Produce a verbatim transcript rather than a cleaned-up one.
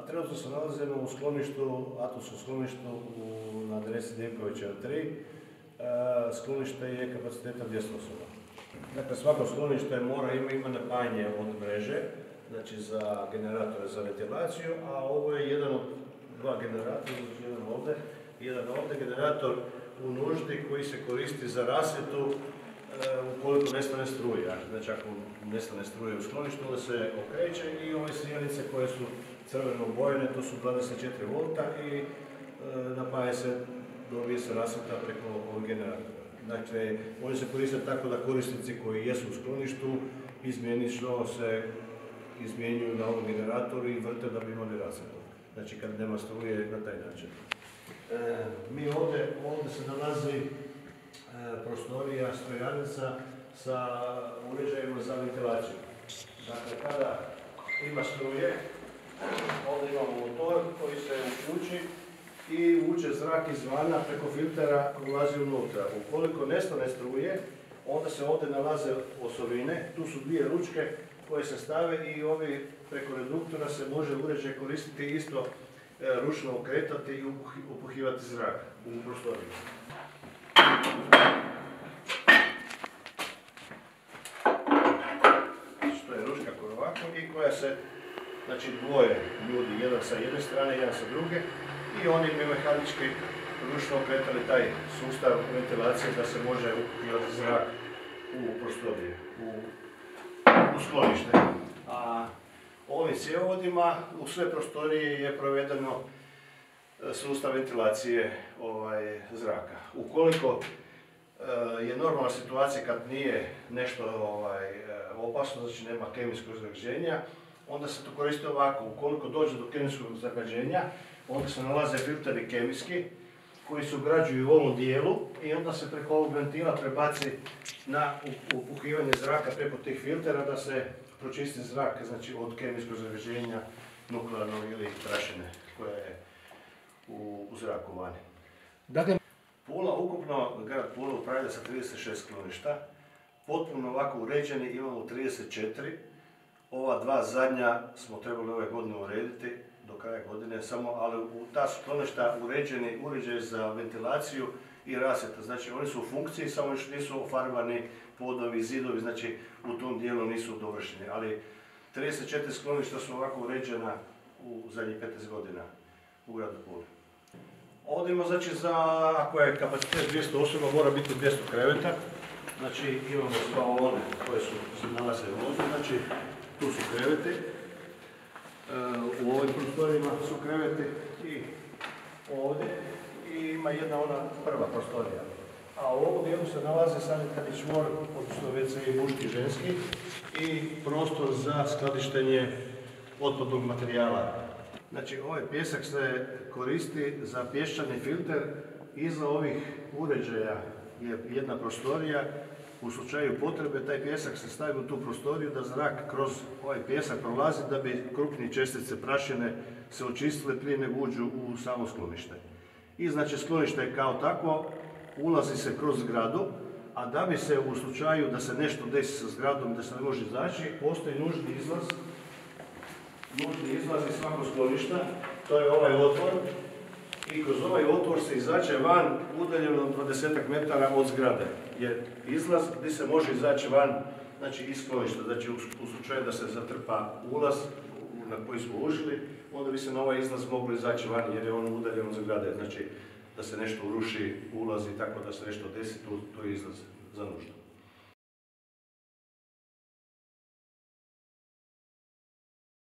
trenutno se nalazimo u skloništu, atomskom skloništu u, na adresi Dimkovića tri. Sklonište je kapaciteta dvjesto osoba. Dakle, svako sklonište mora ima, ima napajanje od mreže, znači za generatore za ventilaciju, a ovo je jedan od dva generatora, jedan ovdje, jedan ovdje generator u nuždi koji se koristi za rasvjetu ukoliko nestane struja. Znači, ako nestane struje u skloništu, onda se okreće i ove sijalice koje su crveno obojene, to su dvadeset četiri volta i e, napaja se, dobije se rasvjeta preko ovog generatora. Dakle, oni se koriste tako da korisnici koji jesu u skloništu izmjenično se izmjenjuju na ovom generatoru i vrte da bi imali rasvjetu. Znači, kad nema struje na taj način. E, mi ovdje, ovdje se nalazi prostorija, strojarnica sa uređajima za ventilaciju. Dakle, kada ima struje, ovdje imamo motor koji se uključi i vuče zrak izvana preko filtera ulazi unutra. Ukoliko nestane struje, onda se ovdje nalaze osovine, tu su dvije ručke koje se stave i ovi preko reduktora se može uređaj koristiti isto ručno okretati i upuhivati zrak u prostoriju. Što je ručka koja ovako i koja se, znači dvoje ljudi, jedan sa jedne strane, jedan sa druge i oni bi mehanički ručno okretali taj sustav ventilacije da se može upuhivati zrak u prostoriju, u, u sklonište. A ovim cjevovodima u sve prostorije je provedeno sustav ventilacije ovaj, zraka. Ukoliko e, je normalna situacija kad nije nešto ovaj, opasno, znači nema kemijskog zagađenja, onda se to koristi ovako. Ukoliko dođe do kemijskog zagađenja, onda se nalaze filteri kemijski koji se ugrađuju u ovom dijelu i onda se preko ovog ventila prebaci na upuhivanje zraka preko tih filtera da se pročisti zrak, znači od kemijskog zagađenja, nuklearnog ili prašine koja je u, u zraku vani. Dakle, Pula, ukupno grad Pula upravlja sa trideset šest skloništa, potpuno ovako uređeni imamo trideset četiri, ova dva zadnja smo trebali ove godine urediti do kraja godine, samo, ali u ta skloništa uređeni uređaj za ventilaciju i rasvjetu, znači oni su u funkciji, samo još nisu ofarbani podovi, zidovi, znači u tom dijelu nisu dovršeni, ali trideset četiri skloništa su ovako uređena u zadnjih petnaest godina u gradu Puli. Ovdje ima, znači, za, ako je kapacitet dvjesto osoba, mora biti dvjesto kreveta, znači imamo spavaone koje su, se nalaze ovdje, znači tu su kreveti, e, u ovim prostorima su kreveti i ovdje i ima jedna ona prva prostorija. A u ovom dijelu se nalaze sanitarni čvor, odnosno ve ce i muški i ženski i prostor za skladištenje otpadnog materijala. Znači, ovaj pjesak se koristi za pješčani filter. Iza ovih uređaja je jedna prostorija. U slučaju potrebe taj pjesak se stavi u tu prostoriju da zrak kroz ovaj pjesak prolazi da bi krupnije čestice prašine se očistile prije nego uđu u samo sklonište. I znači sklonište je kao takvo, ulazi se kroz zgradu, a da bi se u slučaju da se nešto desi sa zgradom da se ne može izaći, postoji nužni izlaz. Nužni izlaz iz svakog skloništa, to je ovaj otvor i kroz ovaj otvor se izađe van udaljeno dvadesetak metara od zgrade. Jer izlaz gdje se može izaći van, znači iz skloništa, znači u slučaju da se zatrpa ulaz na koji smo ušli, onda bi se na ovaj izlaz moglo izaći van jer je on udaljen od zgrade, znači da se nešto uruši ulaz i tako da se nešto desi, to je izlaz za nuždu.